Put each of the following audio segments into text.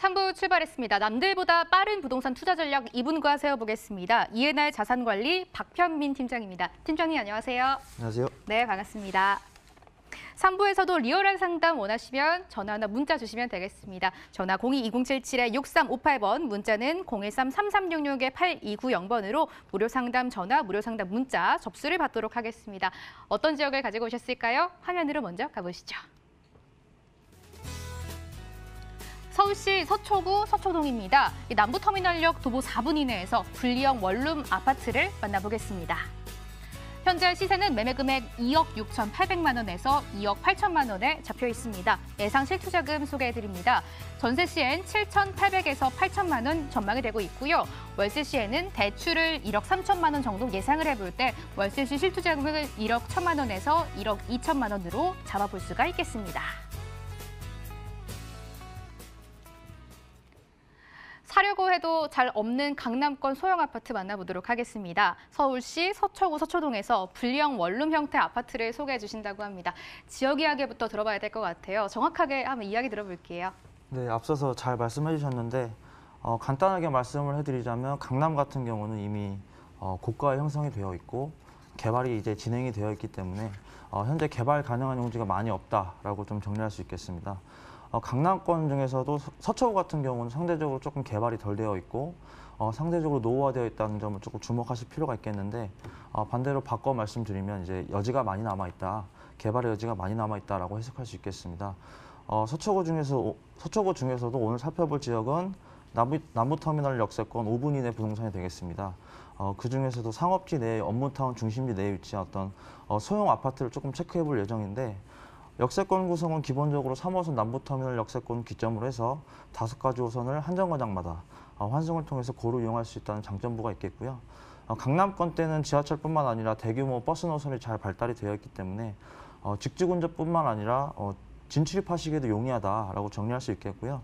3부 출발했습니다. 남들보다 빠른 부동산 투자 전략 2분과 세워보겠습니다. 이해날 자산관리 박평민 팀장입니다. 팀장님 안녕하세요. 안녕하세요. 네, 반갑습니다. 3부에서도 리얼한 상담 원하시면 전화나 문자 주시면 되겠습니다. 전화 02-2077-6358번, 문자는 013-3366-8290번으로 무료 상담 전화, 무료 상담 문자 접수를 받도록 하겠습니다. 어떤 지역을 가지고 오셨을까요? 화면으로 먼저 가보시죠. 서울시 서초구 서초동입니다. 남부터미널역 도보 4분 이내에서 분리형 원룸 아파트를 만나보겠습니다. 현재 시세는 매매 금액 2억 6,800만 원에서 2억 8천만 원에 잡혀 있습니다. 예상 실투자금 소개해드립니다. 전세 시엔 7,800에서 8천만 원 전망이 되고 있고요. 월세 시에는 대출을 1억 3천만 원 정도 예상을 해볼 때 월세 시 실투자금을 1억 1천만 원에서 1억 2천만 원으로 잡아볼 수가 있겠습니다. 사려고 해도 잘 없는 강남권 소형 아파트 만나보도록 하겠습니다. 서울시 서초구 서초동에서 분리형 원룸 형태 아파트를 소개해 주신다고 합니다. 지역 이야기부터 들어봐야 될 것 같아요. 정확하게 한번 이야기 들어볼게요. 네, 앞서서 잘 말씀해 주셨는데 간단하게 말씀을 해드리자면 강남 같은 경우는 이미 고가 형성이 되어 있고 개발이 이제 진행이 되어 있기 때문에 현재 개발 가능한 용지가 많이 없다라고 좀 정리할 수 있겠습니다. 강남권 중에서도 서초구 같은 경우는 상대적으로 조금 개발이 덜 되어 있고 상대적으로 노후화되어 있다는 점을 조금 주목하실 필요가 있겠는데 반대로 바꿔 말씀드리면 이제 여지가 많이 남아 있다, 개발의 여지가 많이 남아 있다라고 해석할 수 있겠습니다. 서초구 중에서도 오늘 살펴볼 지역은 남부터미널 역세권 5분 이내 부동산이 되겠습니다. 그 중에서도 상업지 내 업무타운 중심지 내에 위치한 어떤 소형 아파트를 조금 체크해 볼 예정인데, 역세권 구성은 기본적으로 3호선 남부터미널 역세권 기점으로 해서 5가지 호선을 한 정거장마다 환승을 통해서 고루 이용할 수 있다는 장점부가 있겠고요. 강남권 때는 지하철뿐만 아니라 대규모 버스 노선이 잘 발달이 되어 있기 때문에 직주근접뿐만 아니라 진출입하시기에도 용이하다라고 정리할 수 있겠고요.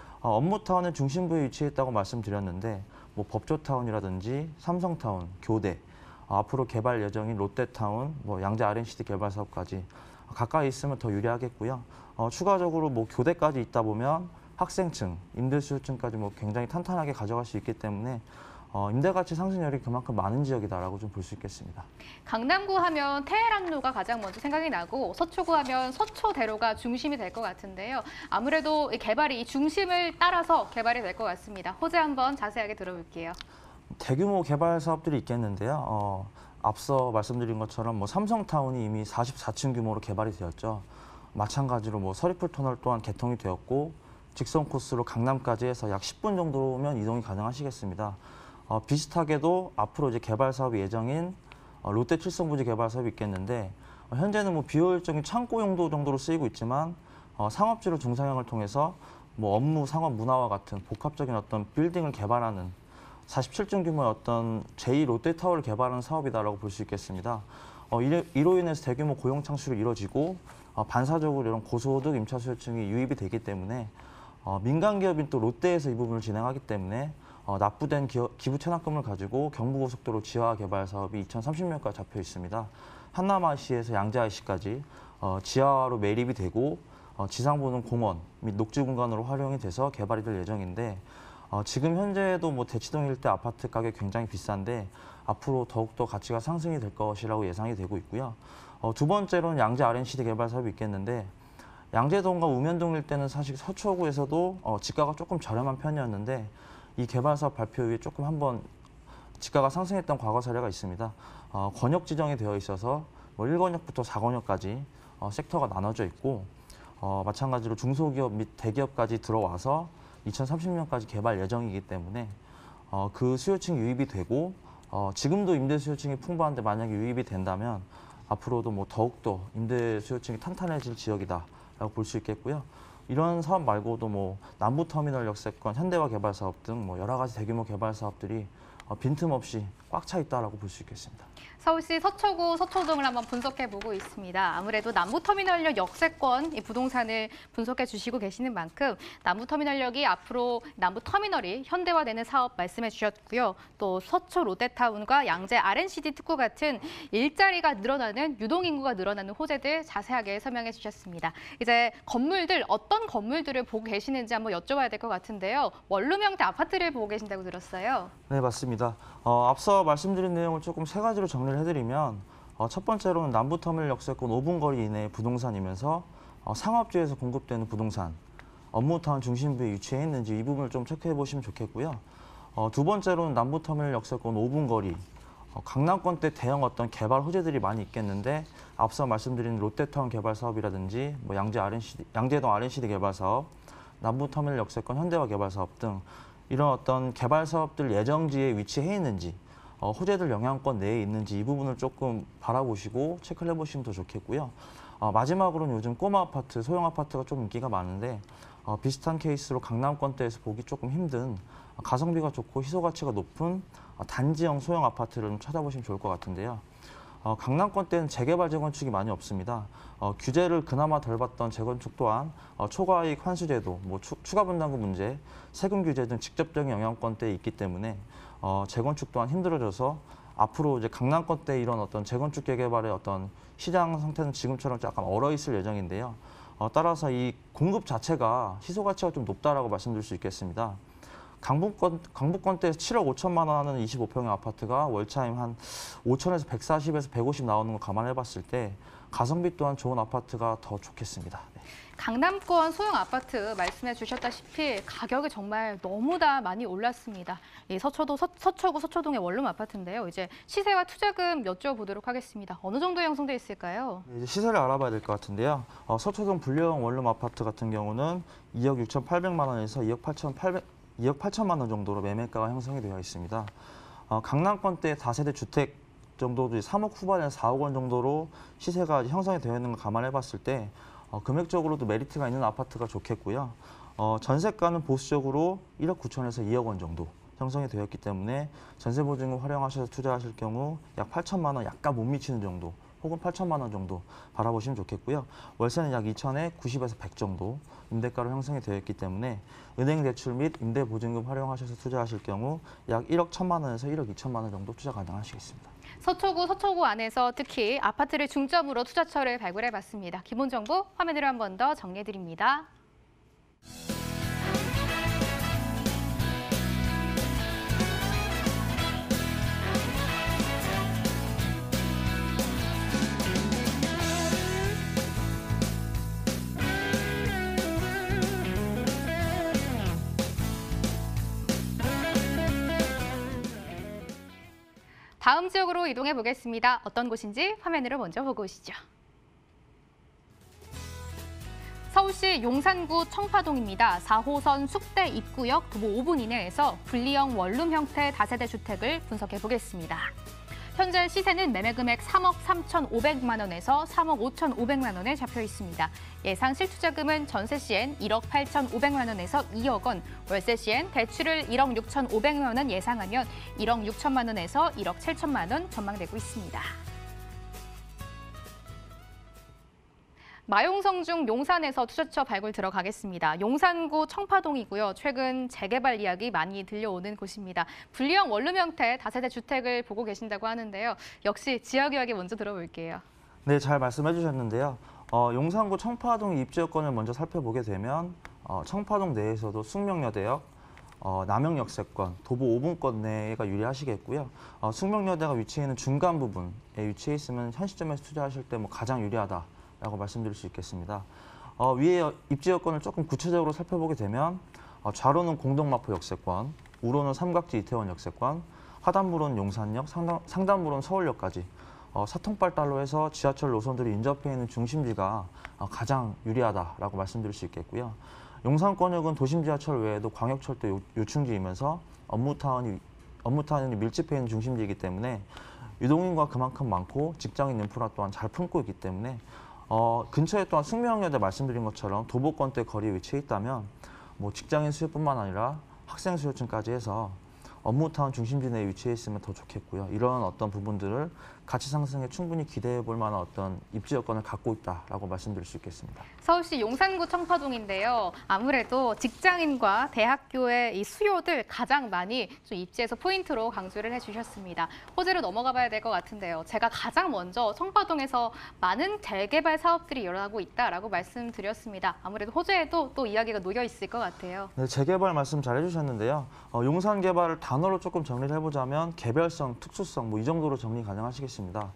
업무타운의 중심부에 위치했다고 말씀드렸는데 뭐 법조타운이라든지 삼성타운, 교대, 앞으로 개발 예정인 롯데타운, 양재 R&CD 개발 사업까지 가까이 있으면 더 유리하겠고요. 추가적으로 뭐 교대까지 있다 보면 학생층, 임대수요층까지 뭐 굉장히 탄탄하게 가져갈 수 있기 때문에 임대가치 상승률이 그만큼 많은 지역이다라고 좀 볼 수 있겠습니다. 강남구 하면 테헤란로가 가장 먼저 생각이 나고 서초구 하면 서초대로가 중심이 될 것 같은데요. 아무래도 개발이 이 중심을 따라서 개발이 될 것 같습니다. 호재 한번 자세하게 들어볼게요. 대규모 개발 사업들이 있겠는데요. 앞서 말씀드린 것처럼 뭐 삼성타운이 이미 44층 규모로 개발이 되었죠. 마찬가지로 뭐 서리풀 터널 또한 개통이 되었고 직선 코스로 강남까지 해서 약 10분 정도면 이동이 가능하시겠습니다. 비슷하게도 앞으로 이제 개발 사업이 예정인 롯데 칠성부지 개발 사업이 있겠는데 현재는 뭐 비효율적인 창고 용도 정도로 쓰이고 있지만 상업지로 중상형을 통해서 뭐 업무, 상업, 문화와 같은 복합적인 어떤 빌딩을 개발하는 47층 규모의 어떤 제2 롯데타워를 개발하는 사업이다라고 볼 수 있겠습니다. 이로 인해서 대규모 고용 창출이 이루어지고 반사적으로 이런 고소득 임차 수요층이 유입이 되기 때문에 민간 기업인 또 롯데에서 이 부분을 진행하기 때문에 납부된 기부 체납금을 가지고 경부고속도로 지하 개발 사업이 2030년까지 잡혀 있습니다. 한남IC에서 양재IC까지 지하로 매립이 되고 지상부는 공원 및 녹지 공간으로 활용이 돼서 개발이 될 예정인데, 지금 현재도 뭐 대치동 일대 아파트 가격 굉장히 비싼데 앞으로 더욱더 가치가 상승이 될 것이라고 예상이 되고 있고요. 두 번째로는 양재 R&CD 개발 사업이 있겠는데, 양재동과 우면동 일대는 사실 서초구에서도 지가가 조금 저렴한 편이었는데 이 개발 사업 발표 이후에 조금 한번 지가가 상승했던 과거 사례가 있습니다. 권역 지정이 되어 있어서 뭐 1권역부터 4권역까지 섹터가 나눠져 있고 마찬가지로 중소기업 및 대기업까지 들어와서 2030년까지 개발 예정이기 때문에 그 수요층이 유입이 되고 지금도 임대 수요층이 풍부한데 만약에 유입이 된다면 앞으로도 뭐 더욱더 임대 수요층이 탄탄해질 지역이다라고 볼 수 있겠고요. 이런 사업 말고도 뭐 남부터미널 역세권, 현대화 개발 사업 등 뭐 여러 가지 대규모 개발 사업들이 빈틈없이 꽉 차 있다라고 볼 수 있겠습니다. 서울시 서초구 서초동을 한번 분석해보고 있습니다. 아무래도 남부터미널역 역세권 이 부동산을 분석해 주시고 계시는 만큼 남부터미널역이 앞으로 남부터미널이 현대화되는 사업 말씀해 주셨고요. 또 서초 롯데타운과 양재 R&CD 특구 같은 일자리가 늘어나는 유동인구가 늘어나는 호재들 자세하게 설명해 주셨습니다. 이제 건물들 어떤 건물들을 보고 계시는지 한번 여쭤봐야 될 것 같은데요. 원룸 형태 아파트를 보고 계신다고 들었어요. 네, 맞습니다. 앞서 말씀드린 내용을 조금 세 가지로 정리를 해드리면 첫 번째로는 남부터미널 역세권 5분 거리 이내의 부동산이면서 상업지에서 공급되는 부동산, 업무타운 중심부에 위치해 있는지 이 부분을 좀 체크해 보시면 좋겠고요. 두 번째로는 남부터미널 역세권 5분 거리, 강남권대 대형 어떤 개발 호재들이 많이 있겠는데 앞서 말씀드린 롯데타운 개발 사업이라든지 뭐 양재동 R&CD 개발 사업, 남부터미널 역세권 현대화 개발 사업 등 이런 어떤 개발 사업들 예정지에 위치해 있는지 호재들 영향권 내에 있는지 이 부분을 조금 바라보시고 체크를 해보시면 더 좋겠고요. 마지막으로는 요즘 꼬마 아파트, 소형 아파트가 좀 인기가 많은데 비슷한 케이스로 강남권대에서 보기 조금 힘든 가성비가 좋고 희소 가치가 높은 단지형 소형 아파트를 좀 찾아보시면 좋을 것 같은데요. 강남권대는 재개발 재건축이 많이 없습니다. 규제를 그나마 덜 받던 재건축 또한 초과이익 환수제도, 뭐 추가 분담금 문제, 세금 규제 등 직접적인 영향권대에 있기 때문에 재건축 또한 힘들어져서 앞으로 이제 강남권대 이런 어떤 재건축 재개발의 어떤 시장 상태는 지금처럼 약간 얼어 있을 예정인데요. 따라서 이 공급 자체가 희소 가치가 좀 높다라고 말씀드릴 수 있겠습니다. 강북권대에서 7억 5천만 원 하는 25평의 아파트가 월차임 한 5천에서 140에서 150 나오는 거 감안해 봤을 때 가성비 또한 좋은 아파트가 더 좋겠습니다. 네. 강남권 소형 아파트 말씀해 주셨다시피 가격이 정말 너무나 많이 올랐습니다. 이 서초구 서초동의 원룸 아파트인데요. 이제 시세와 투자금 여쭤보도록 하겠습니다. 어느 정도 형성돼 있을까요? 이제 시세를 알아봐야 될 것 같은데요. 서초동 분리형 원룸 아파트 같은 경우는 2억 6,800만 원에서 2억 8천만 원 정도로 매매가가 형성이 되어 있습니다. 강남권대 다세대 주택 정도도 3억 후반에서 4억 원 정도로 시세가 형성이 되어 있는 걸 감안해 봤을 때 금액적으로도 메리트가 있는 아파트가 좋겠고요. 전세가는 보수적으로 1억 9천에서 2억 원 정도 형성이 되어 있기 때문에 전세보증금 활용하셔서 투자하실 경우 약 8천만 원 약간 못 미치는 정도 혹은 8천만 원 정도 바라보시면 좋겠고요. 월세는 약 2천에 90에서 100 정도 임대가로 형성이 되어 있기 때문에 은행 대출 및 임대보증금 활용하셔서 투자하실 경우 약 1억 1천만 원에서 1억 2천만 원 정도 투자 가능하시겠습니다. 서초구 안에서 특히 아파트를 중점으로 투자처를 발굴해봤습니다. 기본 정보 화면으로 한 번 더 정리해드립니다. 다음 지역으로 이동해 보겠습니다. 어떤 곳인지 화면으로 먼저 보고 오시죠. 서울시 용산구 청파동입니다. 4호선 숙대 입구역 도보 5분 이내에서 분리형 원룸 형태 다세대 주택을 분석해 보겠습니다. 현재 시세는 매매 금액 3억 3,500만 원에서 3억 5,500만 원에 잡혀 있습니다. 예상 실투자금은 전세 시엔 1억 8,500만 원에서 2억 원, 월세 시엔 대출을 1억 6,500만 원 예상하면 1억 6천만 원에서 1억 7천만 원 전망되고 있습니다. 마용성 중 용산에서 투자처 발굴 들어가겠습니다. 용산구 청파동이고요. 최근 재개발 이야기 많이 들려오는 곳입니다. 분리형 원룸 형태 다세대 주택을 보고 계신다고 하는데요. 역시 지역 이야기 먼저 들어볼게요. 네, 잘 말씀해 주셨는데요. 용산구 청파동 입지 여건을 먼저 살펴보게 되면 청파동 내에서도 숙명여대역, 남영역세권, 도보 5분권 내가 유리하시겠고요. 숙명여대가 위치해 있는 중간 부분에 위치해 있으면 현 시점에서 투자하실 때 뭐 가장 유리하다라고 말씀드릴 수 있겠습니다. 위에 입지 여건을 조금 구체적으로 살펴보게 되면 좌로는 공동마포 역세권, 우로는 삼각지 이태원 역세권, 하단부로는 용산역, 상단부로는 서울역까지 사통발달로 해서 지하철 노선들이 인접해 있는 중심지가 가장 유리하다라고 말씀드릴 수 있겠고요. 용산권역은 도심 지하철 외에도 광역철도 요충지이면서 업무타운이 밀집해 있는 중심지이기 때문에 유동인구가 그만큼 많고 직장인 인프라 또한 잘 품고 있기 때문에 근처에 또한 숙명여대 말씀드린 것처럼 도보권대 거리에 위치해 있다면 뭐 직장인 수요뿐만 아니라 학생 수요층까지 해서 업무타운 중심지 내에 위치해 있으면 더 좋겠고요. 이런 어떤 부분들을 가치 상승에 충분히 기대해 볼 만한 어떤 입지 여건을 갖고 있다라고 말씀드릴 수 있겠습니다. 서울시 용산구 청파동인데요. 아무래도 직장인과 대학교의 이 수요들 가장 많이 좀 입지에서 포인트로 강조를 해주셨습니다. 호재로 넘어가 봐야 될 것 같은데요. 제가 가장 먼저 청파동에서 많은 재개발 사업들이 일어나고 있다라고 말씀드렸습니다. 아무래도 호재에도 또 이야기가 놓여 있을 것 같아요. 네, 재개발 말씀 잘 해주셨는데요. 용산 개발을 단어로 조금 정리를 해보자면 개별성, 특수성 뭐 이 정도로 정리 가능하시겠습니다.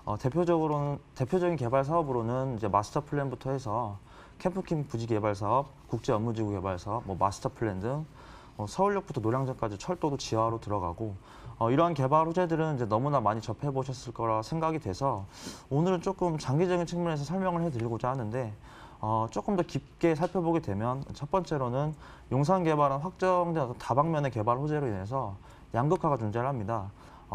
대표적인 개발 사업으로는 이제 마스터 플랜부터 해서 캠프킴 부지 개발 사업, 국제 업무지구 개발 사업, 뭐 마스터 플랜 등 서울역부터 노량진까지 철도도 지하로 들어가고 이러한 개발 호재들은 이제 너무나 많이 접해 보셨을 거라 생각이 돼서 오늘은 조금 장기적인 측면에서 설명을 해드리고자 하는데 조금 더 깊게 살펴보게 되면 첫 번째로는 용산 개발은 확정된 어떤 다방면의 개발 호재로 인해서 양극화가 존재를 합니다.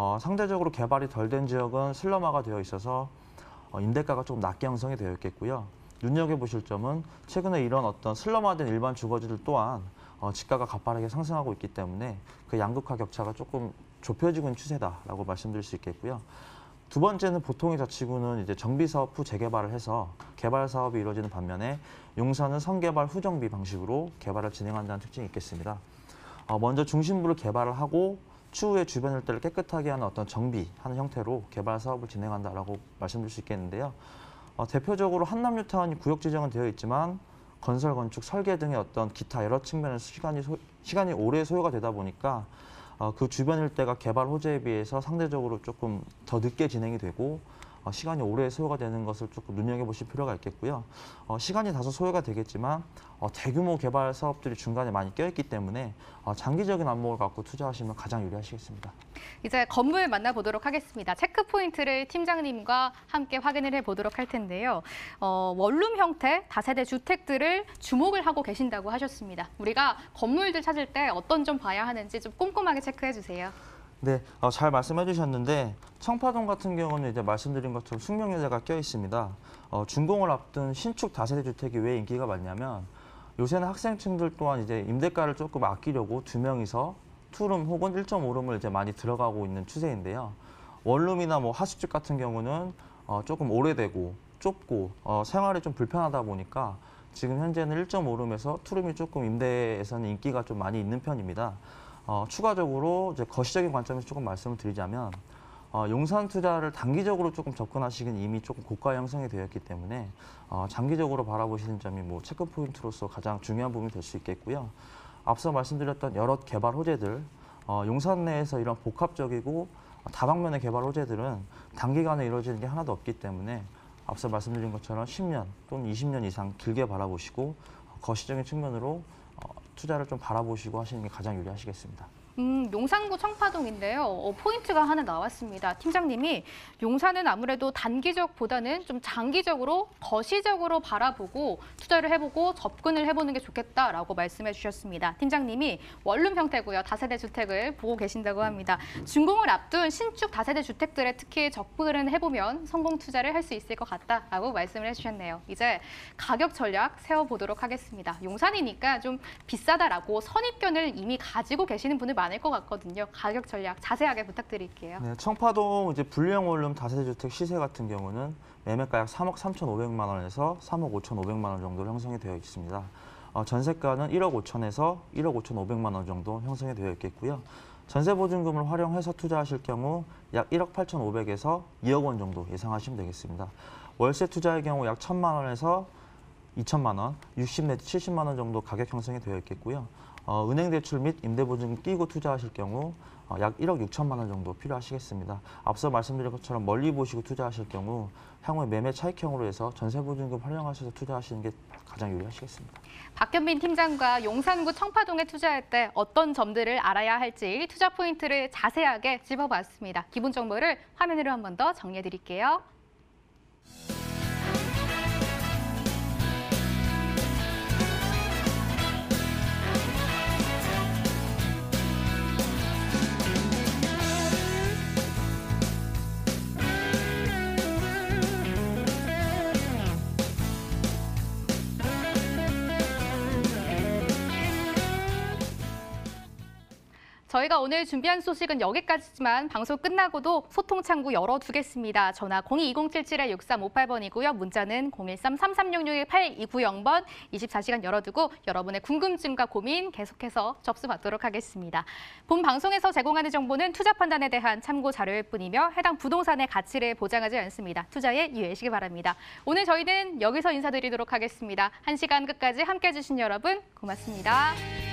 상대적으로 개발이 덜 된 지역은 슬럼화가 되어 있어서 임대가가 조금 낮게 형성이 되어 있겠고요. 눈여겨보실 점은 최근에 이런 어떤 슬럼화된 일반 주거지들 또한 지가가 가파르게 상승하고 있기 때문에 그 양극화 격차가 조금 좁혀지고 있는 추세다라고 말씀드릴 수 있겠고요. 두 번째는 보통의 자치구는 이제 정비 사업 후 재개발을 해서 개발 사업이 이루어지는 반면에 용산은 선개발 후 정비 방식으로 개발을 진행한다는 특징이 있겠습니다. 먼저 중심부를 개발을 하고 추후에 주변 일대를 깨끗하게 하는 어떤 정비하는 형태로 개발 사업을 진행한다라고 말씀드릴 수 있겠는데요. 대표적으로 한남뉴타운이 구역 지정은 되어 있지만 건설, 건축, 설계 등의 어떤 기타 여러 측면에서 시간이 오래 소요가 되다 보니까 그 주변 일대가 개발 호재에 비해서 상대적으로 조금 더 늦게 진행이 되고 시간이 오래 소요가 되는 것을 조금 눈여겨보실 필요가 있겠고요. 시간이 다소 소요가 되겠지만 대규모 개발 사업들이 중간에 많이 껴있기 때문에 장기적인 안목을 갖고 투자하시면 가장 유리하시겠습니다. 이제 건물 만나보도록 하겠습니다. 체크 포인트를 팀장님과 함께 확인을 해보도록 할 텐데요. 원룸 형태 다세대 주택들을 주목을 하고 계신다고 하셨습니다. 우리가 건물들 찾을 때 어떤 점 봐야 하는지 좀 꼼꼼하게 체크해 주세요. 네, 잘 말씀해 주셨는데 청파동 같은 경우는 이제 말씀드린 것처럼 숙명여대가 껴 있습니다. 준공을 앞둔 신축 다세대 주택이 왜 인기가 많냐면 요새는 학생층들 또한 이제 임대가를 조금 아끼려고 2명이서 투룸 혹은 1.5룸을 이제 많이 들어가고 있는 추세인데요. 원룸이나 뭐 하숙집 같은 경우는 조금 오래되고 좁고 생활이 좀 불편하다 보니까 지금 현재는 1.5룸에서 투룸이 조금 임대에서는 인기가 좀 많이 있는 편입니다. 추가적으로 이제 거시적인 관점에서 조금 말씀을 드리자면 용산 투자를 단기적으로 조금 접근하시기는 이미 조금 고가 형성이 되어 있기 때문에 장기적으로 바라보시는 점이 뭐 체크 포인트로서 가장 중요한 부분이 될 수 있겠고요. 앞서 말씀드렸던 여러 개발 호재들, 용산 내에서 이런 복합적이고 다방면의 개발 호재들은 단기간에 이루어지는 게 하나도 없기 때문에 앞서 말씀드린 것처럼 10년 또는 20년 이상 길게 바라보시고 거시적인 측면으로 투자를 좀 바라보시고 하시는 게 가장 유리하시겠습니다. 용산구 청파동인데요. 포인트가 하나 나왔습니다. 팀장님이 용산은 아무래도 단기적보다는 좀 장기적으로 거시적으로 바라보고 투자를 해보고 접근을 해보는 게 좋겠다라고 말씀해 주셨습니다. 팀장님이 원룸 형태고요. 다세대 주택을 보고 계신다고 합니다. 준공을 앞둔 신축 다세대 주택들에 특히 접근을 해보면 성공 투자를 할 수 있을 것 같다라고 말씀을 해주셨네요. 이제 가격 전략 세워보도록 하겠습니다. 용산이니까 좀 비싸다라고 선입견을 이미 가지고 계시는 분들 많을 것 같거든요. 가격 전략 자세하게 부탁드릴게요. 네, 청파동 이제 분리형 원룸 다세대 주택 시세 같은 경우는 매매가 약 3억 3,500만 원에서 3억 5,500만 원 정도로 형성이 되어 있습니다. 전세가는 1억 5천에서 1억 5,500만 원 정도 형성이 되어 있겠고요. 전세 보증금을 활용해서 투자하실 경우 약 1억 8,500에서 2억 원 정도 예상하시면 되겠습니다. 월세 투자의 경우 약 1,000만 원에서 2천만 원, 60 내지 70만 원 정도 가격 형성이 되어 있겠고요. 은행 대출 및 임대보증금 끼고 투자하실 경우 약 1억 6천만 원 정도 필요하시겠습니다. 앞서 말씀드린 것처럼 멀리 보시고 투자하실 경우 향후에 매매 차익형으로 해서 전세보증금 활용하셔서 투자하시는 게 가장 유리하시겠습니다. 박현빈 팀장과 용산구 청파동에 투자할 때 어떤 점들을 알아야 할지 투자 포인트를 자세하게 짚어봤습니다. 기본 정보를 화면으로 한 번 더 정리해 드릴게요. 저희가 오늘 준비한 소식은 여기까지지만 방송 끝나고도 소통 창구 열어두겠습니다. 전화 022077-6358번이고요. 문자는 013-3366-8290번 24시간 열어두고 여러분의 궁금증과 고민 계속해서 접수받도록 하겠습니다. 본 방송에서 제공하는 정보는 투자 판단에 대한 참고 자료일 뿐이며 해당 부동산의 가치를 보장하지 않습니다. 투자에 유의하시기 바랍니다. 오늘 저희는 여기서 인사드리도록 하겠습니다. 1시간 끝까지 함께해 주신 여러분 고맙습니다.